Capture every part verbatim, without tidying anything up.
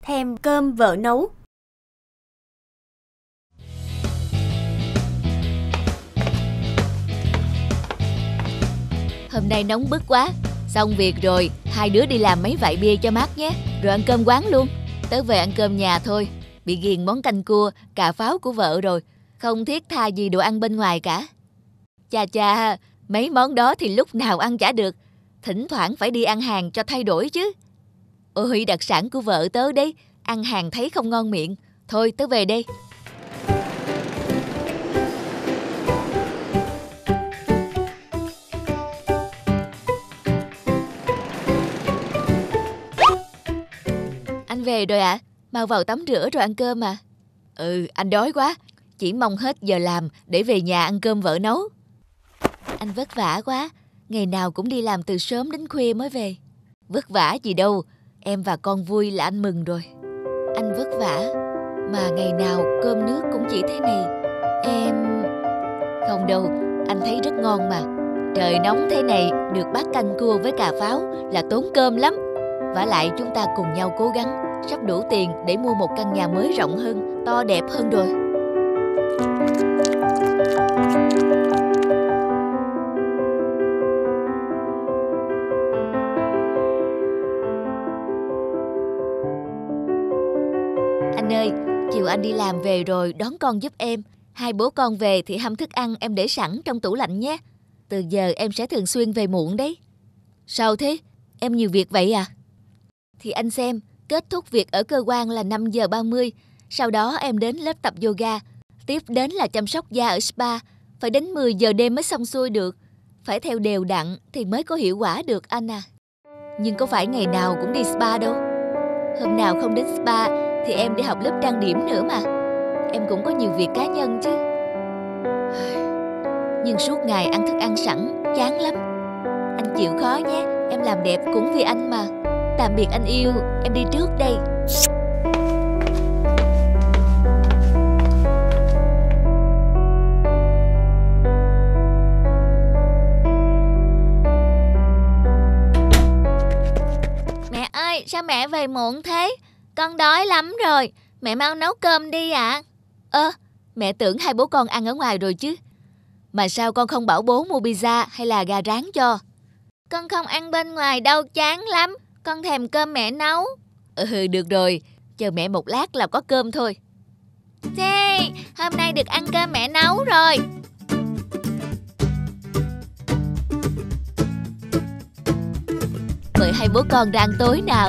thèm cơm vợ nấu. Hôm nay nóng bức quá. Xong việc rồi, hai đứa đi làm mấy vại bia cho mát nhé. Rồi ăn cơm quán luôn. Tớ về ăn cơm nhà thôi. Bị ghiền món canh cua, cà pháo của vợ rồi. Không thiết tha gì đồ ăn bên ngoài cả. Chà chà, mấy món đó thì lúc nào ăn chả được. Thỉnh thoảng phải đi ăn hàng cho thay đổi chứ. Ôi, đặc sản của vợ tớ đấy. Ăn hàng thấy không ngon miệng. Thôi tớ về đây. Anh về rồi ạ? À? Mau vào tắm rửa rồi ăn cơm à? Ừ, anh đói quá. Chỉ mong hết giờ làm để về nhà ăn cơm vợ nấu. Anh vất vả quá. Ngày nào cũng đi làm từ sớm đến khuya mới về. Vất vả gì đâu. Em và con vui là anh mừng rồi. Anh vất vả mà ngày nào cơm nước cũng chỉ thế này. Em... Không đâu, anh thấy rất ngon mà. Trời nóng thế này, được bát canh cua với cà pháo là tốn cơm lắm. Vả lại chúng ta cùng nhau cố gắng. Sắp đủ tiền để mua một căn nhà mới rộng hơn, to đẹp hơn rồi. Anh ơi, chiều anh đi làm về rồi đón con giúp em. Hai bố con về thì hâm thức ăn em để sẵn trong tủ lạnh nhé. Từ giờ em sẽ thường xuyên về muộn đấy. Sao thế? Em nhiều việc vậy à? Thì anh xem, kết thúc việc ở cơ quan là năm giờ ba mươi. Sau đó em đến lớp tập yoga. Tiếp đến là chăm sóc da ở spa. Phải đến mười giờ đêm mới xong xuôi được. Phải theo đều đặn thì mới có hiệu quả được anh à. Nhưng có phải ngày nào cũng đi spa đâu. Hôm nào không đến spa thì em đi học lớp trang điểm nữa mà. Em cũng có nhiều việc cá nhân chứ. Nhưng suốt ngày ăn thức ăn sẵn chán lắm. Anh chịu khó nhé. Em làm đẹp cũng vì anh mà. Tạm biệt anh yêu. Em đi trước đây. Mẹ ơi, sao mẹ về muộn thế? Con đói lắm rồi. Mẹ mau nấu cơm đi ạ. À? Ơ, mẹ tưởng hai bố con ăn ở ngoài rồi chứ. Mà sao con không bảo bố mua pizza hay là gà rán cho? Con không ăn bên ngoài đâu, chán lắm. Con thèm cơm mẹ nấu. Ừ, được rồi. Chờ mẹ một lát là có cơm thôi. Thế, hôm nay được ăn cơm mẹ nấu rồi. Mời hai bố con ra ăn tối nào.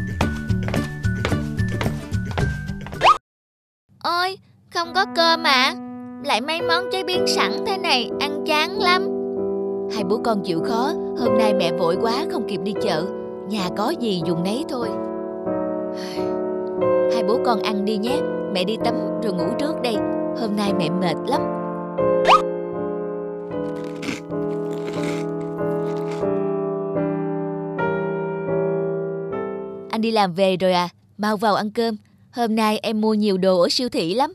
Ôi, không có cơm à? Lại mấy món chế biến sẵn thế này, ăn chán lắm. Hai bố con chịu khó. Hôm nay mẹ vội quá không kịp đi chợ. Nhà có gì dùng nấy thôi. Hai bố con ăn đi nhé. Mẹ đi tắm rồi ngủ trước đây. Hôm nay mẹ mệt lắm. Anh đi làm về rồi à? Mau vào ăn cơm. Hôm nay em mua nhiều đồ ở siêu thị lắm.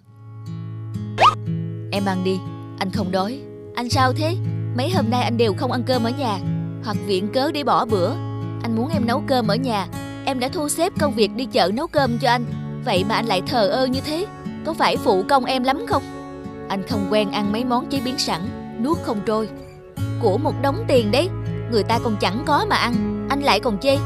Em ăn đi. Anh không đói. Anh sao thế? Mấy hôm nay anh đều không ăn cơm ở nhà. Hoặc viện cớ để bỏ bữa. Anh muốn em nấu cơm ở nhà. Em đã thu xếp công việc đi chợ nấu cơm cho anh. Vậy mà anh lại thờ ơ như thế. Có phải phụ công em lắm không? Anh không quen ăn mấy món chế biến sẵn, nuốt không trôi. Của một đống tiền đấy. Người ta còn chẳng có mà ăn. Anh lại còn chê.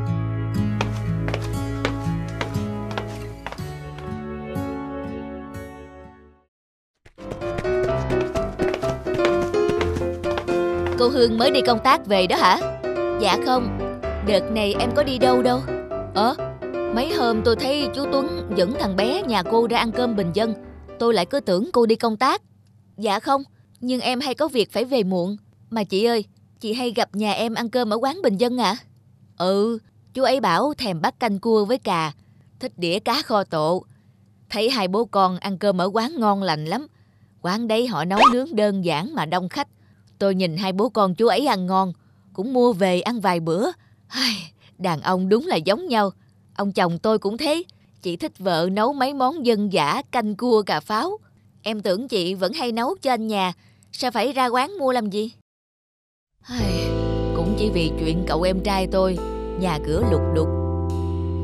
Cô Hương mới đi công tác về đó hả? Dạ không. Đợt này em có đi đâu đâu. Ờ, mấy hôm tôi thấy chú Tuấn dẫn thằng bé nhà cô ra ăn cơm bình dân. Tôi lại cứ tưởng cô đi công tác. Dạ không, nhưng em hay có việc phải về muộn. Mà chị ơi, chị hay gặp nhà em ăn cơm ở quán bình dân à? Ừ, chú ấy bảo thèm bát canh cua với cà, thích đĩa cá kho tộ. Thấy hai bố con ăn cơm ở quán ngon lành lắm. Quán đấy họ nấu nướng đơn giản mà đông khách. Tôi nhìn hai bố con chú ấy ăn ngon, cũng mua về ăn vài bữa. Đàn ông đúng là giống nhau. Ông chồng tôi cũng thế. Chị thích vợ nấu mấy món dân dã, canh cua cà pháo. Em tưởng chị vẫn hay nấu cho anh nhà. Sao phải ra quán mua làm gì? Cũng chỉ vì chuyện cậu em trai tôi nhà cửa lục đục.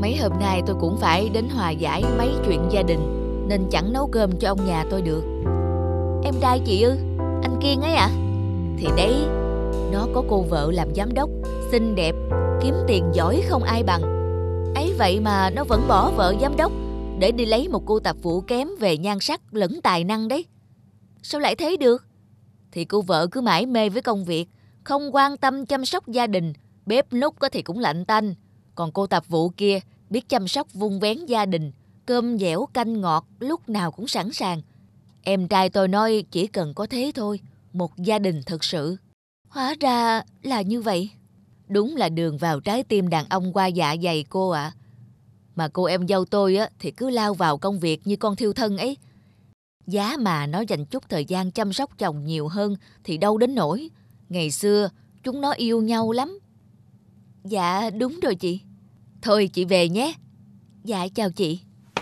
Mấy hôm nay tôi cũng phải đến hòa giải mấy chuyện gia đình, nên chẳng nấu cơm cho ông nhà tôi được. Em trai chị ư? Anh Kiên ấy à? Thì đấy, nó có cô vợ làm giám đốc, xinh đẹp, kiếm tiền giỏi không ai bằng. Ấy vậy mà nó vẫn bỏ vợ giám đốc để đi lấy một cô tạp vụ kém về nhan sắc lẫn tài năng đấy. Sao lại thế được? Thì cô vợ cứ mải mê với công việc, không quan tâm chăm sóc gia đình, bếp núc thì cũng lạnh tanh. Còn cô tạp vụ kia biết chăm sóc vun vén gia đình, cơm dẻo canh ngọt lúc nào cũng sẵn sàng. Em trai tôi nói chỉ cần có thế thôi, một gia đình thực sự. Hóa ra là như vậy. Đúng là đường vào trái tim đàn ông qua dạ dày cô ạ. À. Mà cô em dâu tôi á thì cứ lao vào công việc như con thiêu thân ấy. Giá mà nó dành chút thời gian chăm sóc chồng nhiều hơn thì đâu đến nỗi. Ngày xưa chúng nó yêu nhau lắm. Dạ đúng rồi chị. Thôi chị về nhé. Dạ chào chị.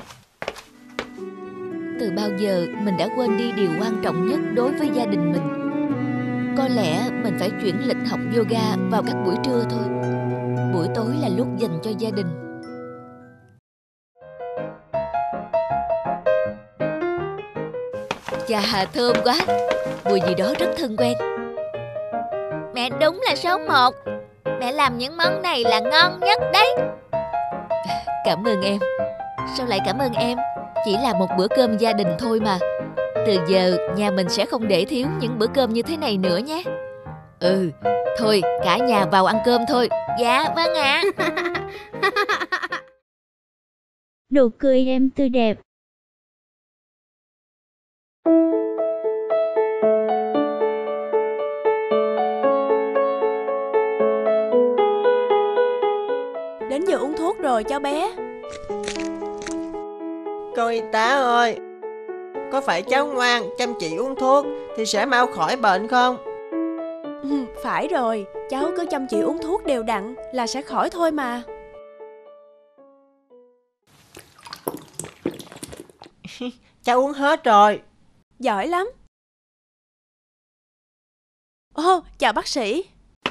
Từ bao giờ mình đã quên đi điều quan trọng nhất đối với gia đình mình. Có lẽ mình phải chuyển lịch học yoga vào các buổi trưa thôi. Buổi tối là lúc dành cho gia đình. Chà, thơm quá. Mùi gì đó rất thân quen. Mẹ đúng là số một. Mẹ làm những món này là ngon nhất đấy. Cảm ơn em. Sao lại cảm ơn em? Chỉ là một bữa cơm gia đình thôi mà. Từ giờ nhà mình sẽ không để thiếu những bữa cơm như thế này nữa nhé. Ừ, thôi cả nhà vào ăn cơm thôi. Dạ vâng ạ. Nụ cười em tươi đẹp. Đến giờ uống thuốc rồi cháu bé. Cô y tá ơi, có phải cháu ngoan chăm chỉ uống thuốc thì sẽ mau khỏi bệnh không? Ừ, phải rồi, cháu cứ chăm chỉ uống thuốc đều đặn là sẽ khỏi thôi mà. Cháu uống hết rồi. Giỏi lắm. Ồ, chào bác sĩ.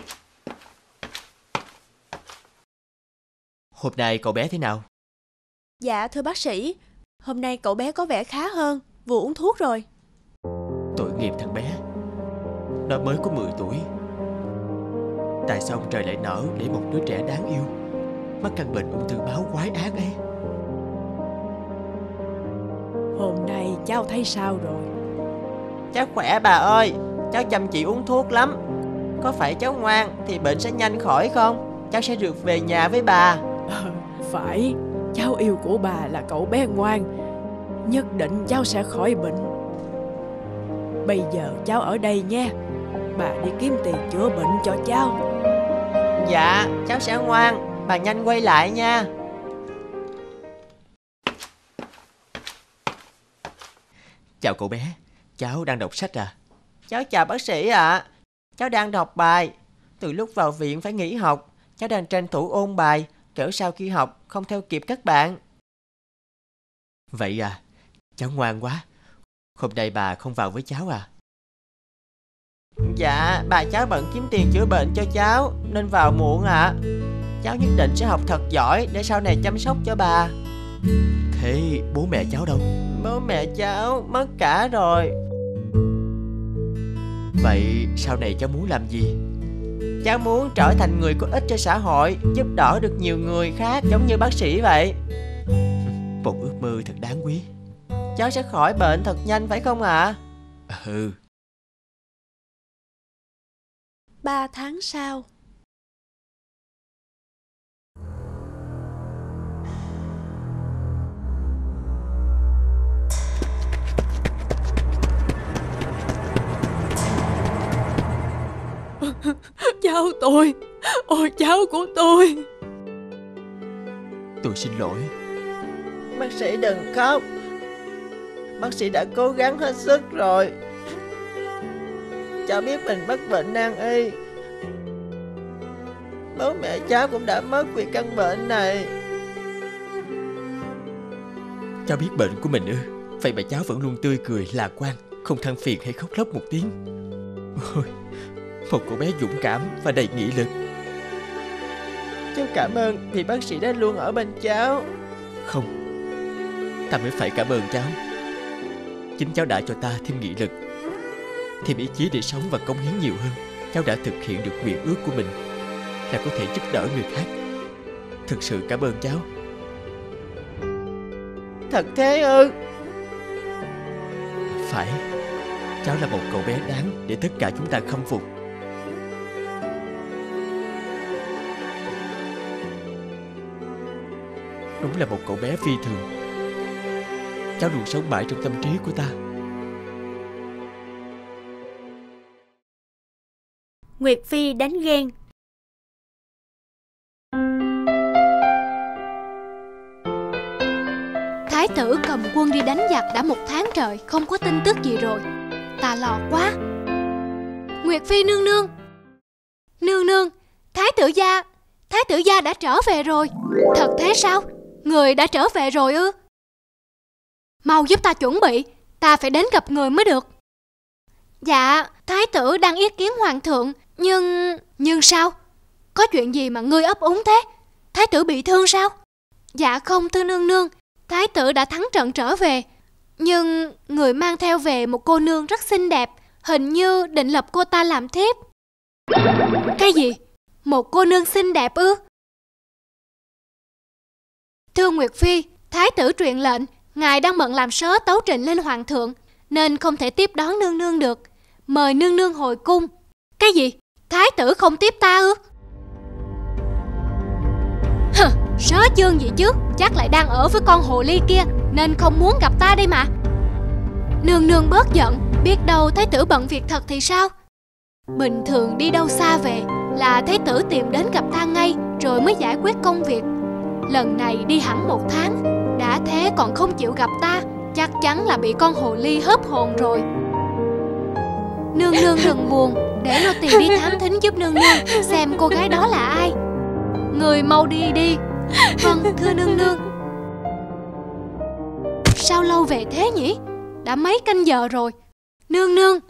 Hôm nay cậu bé thế nào? Dạ thưa bác sĩ, hôm nay cậu bé có vẻ khá hơn, vừa uống thuốc rồi. Tội nghiệp thằng bé. Nó mới có mười tuổi. Tại sao ông trời lại nỡ để một đứa trẻ đáng yêu mắc căn bệnh ung thư máu quái ác ấy? Hôm nay cháu thấy sao rồi? Cháu khỏe bà ơi. Cháu chăm chỉ uống thuốc lắm. Có phải cháu ngoan thì bệnh sẽ nhanh khỏi không? Cháu sẽ được về nhà với bà. À, phải, cháu yêu của bà là cậu bé ngoan. Nhất định cháu sẽ khỏi bệnh. Bây giờ cháu ở đây nha. Bà đi kiếm tiền chữa bệnh cho cháu. Dạ, cháu sẽ ngoan. Bà nhanh quay lại nha. Chào cậu bé. Cháu đang đọc sách à? Cháu chào bác sĩ ạ. À. Cháu đang đọc bài. Từ lúc vào viện phải nghỉ học, cháu đang tranh thủ ôn bài, kẻo sau khi học không theo kịp các bạn. Vậy à, cháu ngoan quá. Hôm nay bà không vào với cháu à? Dạ, bà cháu bận kiếm tiền chữa bệnh cho cháu nên vào muộn ạ. À. Cháu nhất định sẽ học thật giỏi để sau này chăm sóc cho bà. Thế bố mẹ cháu đâu? Bố mẹ cháu mất cả rồi. Vậy sau này cháu muốn làm gì? Cháu muốn trở thành người có ích cho xã hội, giúp đỡ được nhiều người khác giống như bác sĩ vậy. Một ước mơ thật đáng quý. Cháu sẽ khỏi bệnh thật nhanh phải không ạ? À? Ừ. Ba tháng sau. Cháu tôi, ôi cháu của tôi. Tôi xin lỗi. Bác sĩ đừng khóc. Bác sĩ đã cố gắng hết sức rồi. Cháu biết mình mắc bệnh nan y. Bố mẹ cháu cũng đã mất vì căn bệnh này. Cháu biết bệnh của mình ư? Vậy mà cháu vẫn luôn tươi cười, lạc quan, không than phiền hay khóc lóc một tiếng. Ôi, một cậu bé dũng cảm và đầy nghị lực. Cháu cảm ơn vì bác sĩ đã luôn ở bên cháu. Không, ta mới phải cảm ơn cháu. Chính cháu đã cho ta thêm nghị lực, thêm ý chí để sống và cống hiến nhiều hơn. Cháu đã thực hiện được nguyện ước của mình là có thể giúp đỡ người khác. Thực sự cảm ơn cháu. Thật thế ư? Phải, cháu là một cậu bé đáng để tất cả chúng ta khâm phục. Đúng là một cậu bé phi thường. Cháu luôn sống mãi trong tâm trí của ta. Nguyệt Phi đánh ghen. Thái tử cầm quân đi đánh giặc đã một tháng trời, không có tin tức gì rồi. Ta lo quá. Nguyệt Phi nương nương, nương nương, Thái tử gia, Thái tử gia đã trở về rồi. Thật thế sao? Người đã trở về rồi ư? Mau giúp ta chuẩn bị, ta phải đến gặp người mới được. Dạ, Thái tử đang yết kiến hoàng thượng. Nhưng... Nhưng sao? Có chuyện gì mà ngươi ấp úng thế? Thái tử bị thương sao? Dạ không thưa nương nương, Thái tử đã thắng trận trở về. Nhưng người mang theo về một cô nương rất xinh đẹp, hình như định lập cô ta làm thiếp. Cái gì? Một cô nương xinh đẹp ư? Thưa Nguyệt Phi, Thái tử truyền lệnh, ngài đang bận làm sớ tấu trình lên hoàng thượng, nên không thể tiếp đón nương nương được. Mời nương nương hồi cung. Cái gì? Thái tử không tiếp ta ư? Hừ, sớ chương gì chứ? Chắc lại đang ở với con hồ ly kia, nên không muốn gặp ta đây mà. Nương nương bớt giận, biết đâu Thái tử bận việc thật thì sao? Bình thường đi đâu xa về là Thái tử tìm đến gặp ta ngay, rồi mới giải quyết công việc. Lần này đi hẳn một tháng, đã thế còn không chịu gặp ta, chắc chắn là bị con hồ ly hớp hồn rồi. Nương nương đừng buồn, để nô tỳ đi thám thính giúp nương nương, xem cô gái đó là ai. Người mau đi đi. Vâng thưa nương nương. Sao lâu về thế nhỉ? Đã mấy canh giờ rồi. Nương nương,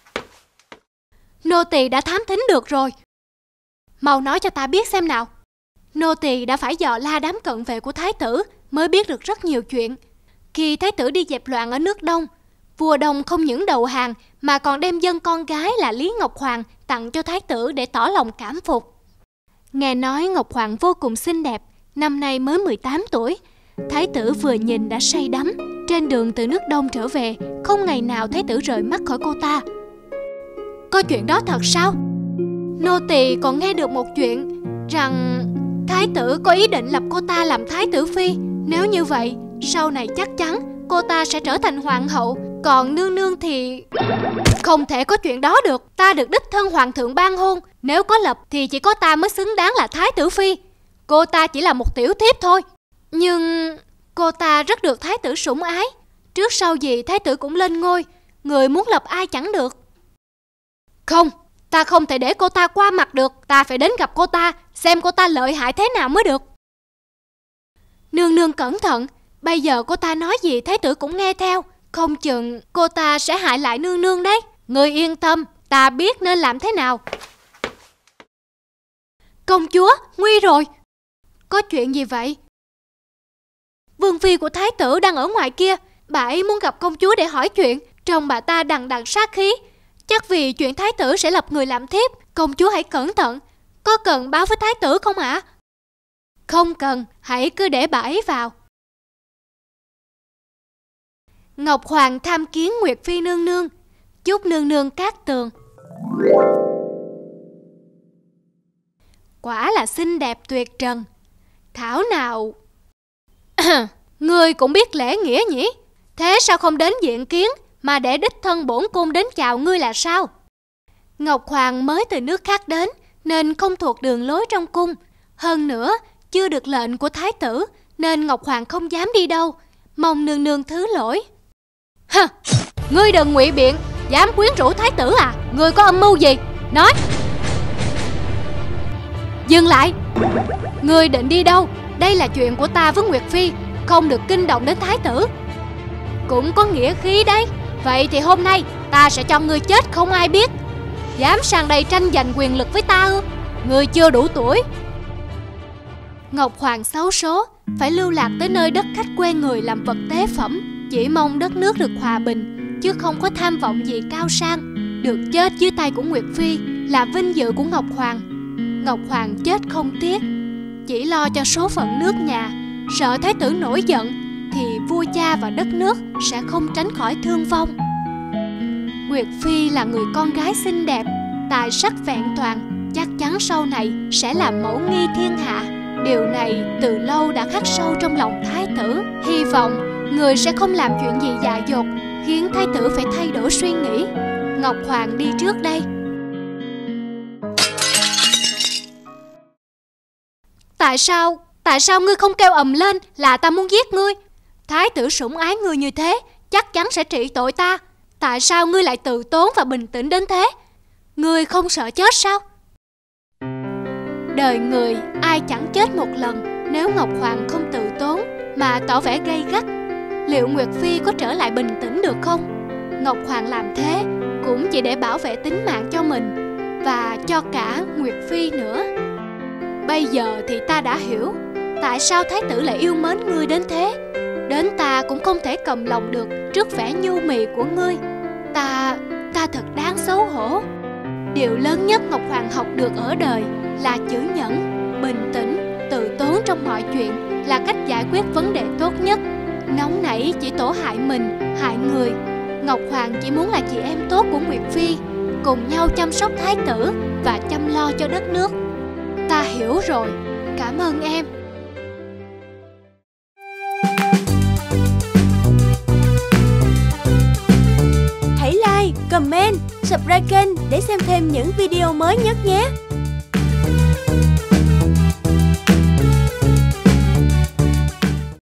nô tỳ đã thám thính được rồi. Mau nói cho ta biết xem nào. Nô tỳ đã phải dò la đám cận vệ của Thái tử, mới biết được rất nhiều chuyện. Khi Thái tử đi dẹp loạn ở nước Đông, vua Đông không những đầu hàng mà còn đem dân con gái là Lý Ngọc Hoàng tặng cho Thái tử để tỏ lòng cảm phục. Nghe nói Ngọc Hoàng vô cùng xinh đẹp, năm nay mới mười tám tuổi. Thái tử vừa nhìn đã say đắm. Trên đường từ nước Đông trở về, không ngày nào Thái tử rời mắt khỏi cô ta. Có chuyện đó thật sao? Nô tỳ còn nghe được một chuyện rằng Thái tử có ý định lập cô ta làm Thái tử phi. Nếu như vậy, sau này chắc chắn cô ta sẽ trở thành hoàng hậu. Còn nương nương thì... Không thể có chuyện đó được. Ta được đích thân hoàng thượng ban hôn. Nếu có lập thì chỉ có ta mới xứng đáng là Thái tử phi. Cô ta chỉ là một tiểu thiếp thôi. Nhưng cô ta rất được Thái tử sủng ái. Trước sau gì Thái tử cũng lên ngôi. Người muốn lập ai chẳng được. Không, ta không thể để cô ta qua mặt được. Ta phải đến gặp cô ta, xem cô ta lợi hại thế nào mới được. Nương nương cẩn thận. Bây giờ cô ta nói gì Thái tử cũng nghe theo. Không chừng cô ta sẽ hại lại nương nương đấy. Ngươi yên tâm, ta biết nên làm thế nào. Công chúa, nguy rồi. Có chuyện gì vậy? Vương phi của Thái tử đang ở ngoài kia. Bà ấy muốn gặp công chúa để hỏi chuyện. Trông bà ta đằng đằng sát khí. Chắc vì chuyện Thái tử sẽ lập người làm thiếp. Công chúa hãy cẩn thận. Có cần báo với Thái tử không ạ? Không cần, hãy cứ để bà ấy vào. Ngọc Hoàng tham kiến Nguyệt Phi nương nương. Chúc nương nương cát tường. Quả là xinh đẹp tuyệt trần. Thảo nào ngươi cũng biết lễ nghĩa nhỉ? Thế sao không đến diện kiến mà để đích thân bổn cung đến chào ngươi là sao? Ngọc Hoàng mới từ nước khác đến nên không thuộc đường lối trong cung. Hơn nữa chưa được lệnh của Thái tử nên Ngọc Hoàng không dám đi đâu. Mong nương nương thứ lỗi. Hừ, ngươi đừng ngụy biện. Dám quyến rũ Thái tử à? Ngươi có âm mưu gì? Nói. Dừng lại. Ngươi định đi đâu? Đây là chuyện của ta với Nguyệt Phi, không được kinh động đến Thái tử. Cũng có nghĩa khí đấy. Vậy thì hôm nay ta sẽ cho ngươi chết không ai biết. Dám sang đây tranh giành quyền lực với ta ư? Ngươi chưa đủ tuổi. Ngọc Hoàng xấu số, phải lưu lạc tới nơi đất khách quê người làm vật tế phẩm, chỉ mong đất nước được hòa bình, chứ không có tham vọng gì cao sang. Được chết dưới tay của Nguyệt Phi là vinh dự của Ngọc Hoàng. Ngọc Hoàng chết không tiếc, chỉ lo cho số phận nước nhà. Sợ thái tử nổi giận thì vua cha và đất nước sẽ không tránh khỏi thương vong. Nguyệt Phi là người con gái xinh đẹp, tài sắc vẹn toàn, chắc chắn sau này sẽ làm mẫu nghi thiên hạ. Điều này từ lâu đã khắc sâu trong lòng thái tử. Hy vọng người sẽ không làm chuyện gì dại dột, khiến thái tử phải thay đổi suy nghĩ. Ngọc Hoàng đi trước đây. Tại sao, tại sao ngươi không kêu ầm lên là ta muốn giết ngươi? Thái tử sủng ái ngươi như thế, chắc chắn sẽ trị tội ta. Tại sao ngươi lại từ tốn và bình tĩnh đến thế? Ngươi không sợ chết sao? Đời người ai chẳng chết một lần. Nếu Ngọc Hoàng không từ tốn mà tỏ vẻ gay gắt, liệu Nguyệt Phi có trở lại bình tĩnh được không? Ngọc Hoàng làm thế cũng chỉ để bảo vệ tính mạng cho mình và cho cả Nguyệt Phi nữa. Bây giờ thì ta đã hiểu tại sao thái tử lại yêu mến ngươi đến thế. Đến ta cũng không thể cầm lòng được trước vẻ nhu mì của ngươi. Ta, ta thật đáng xấu hổ. Điều lớn nhất Ngọc Hoàng học được ở đời là chữ nhẫn, bình tĩnh, từ tốn trong mọi chuyện là cách giải quyết vấn đề tốt nhất. Nóng nảy chỉ tổ hại mình, hại người. Ngọc Hoàng chỉ muốn là chị em tốt của Nguyệt Phi, cùng nhau chăm sóc thái tử và chăm lo cho đất nước. Ta hiểu rồi, cảm ơn em. Hãy like, comment, subscribe kênh để xem thêm những video mới nhất nhé.